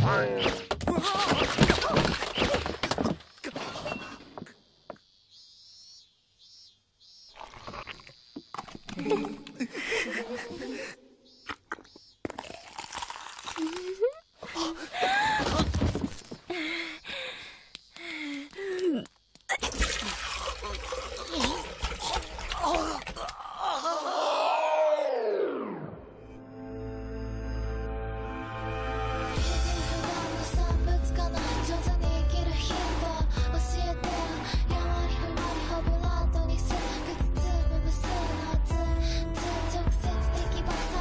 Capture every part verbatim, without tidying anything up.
直接的ばさ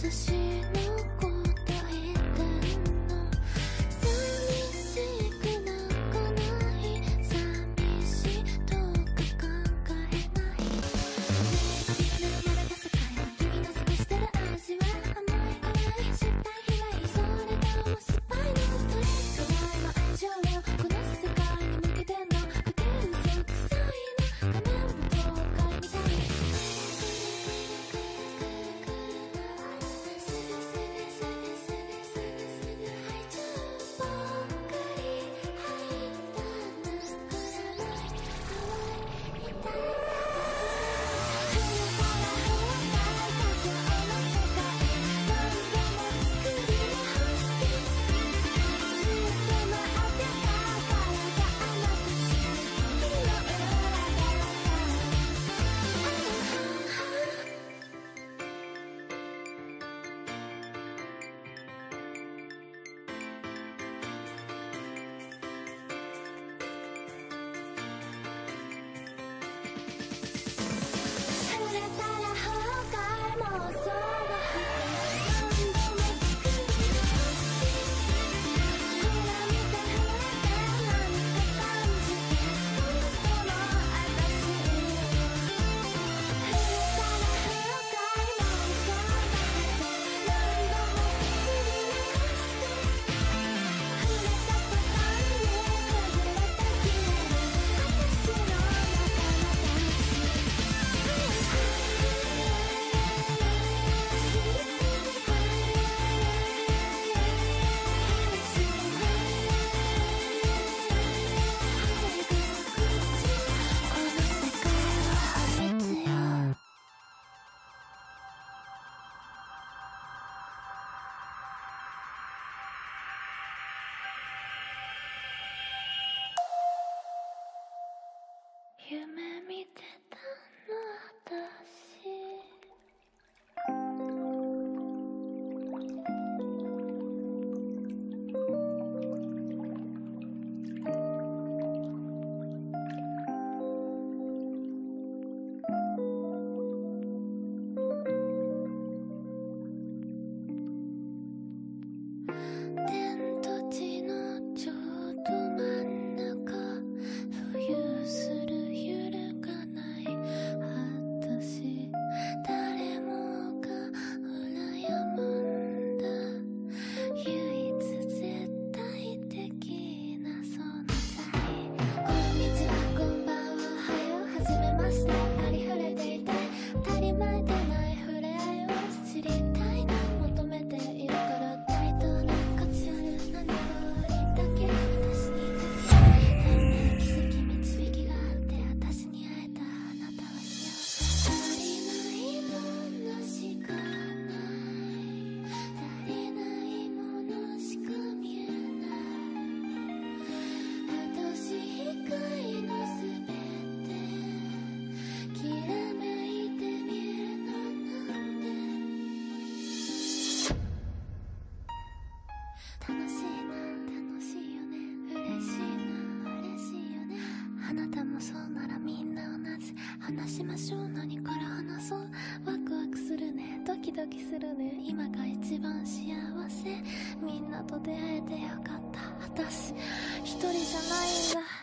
夢見てたの私。天と地のちょうど真ん中、浮遊する揺るがない私。誰もが羨むんだ、唯一絶対的な存在。こんにちは、こんばんは、はよう、はじめまして。ありふれていて当たり前でない触れ合いを知りたいな、求めているから。対等な価値ある何かだけ私にだけ運命、奇跡、導きがあって私に会えたあなたは幸せ。足りないものしかない、足りないものしか見えない。私以外のすべてきらめいて見えるのなんで。楽しいな、楽しいよね、嬉しいな、嬉しいよね。あなたもそうならみんな同じ。話しましょう、何から話そう。ワクワクするね、ドキドキするね。今が一番幸せ、みんなと出会えてよかった。私一人じゃないんだ。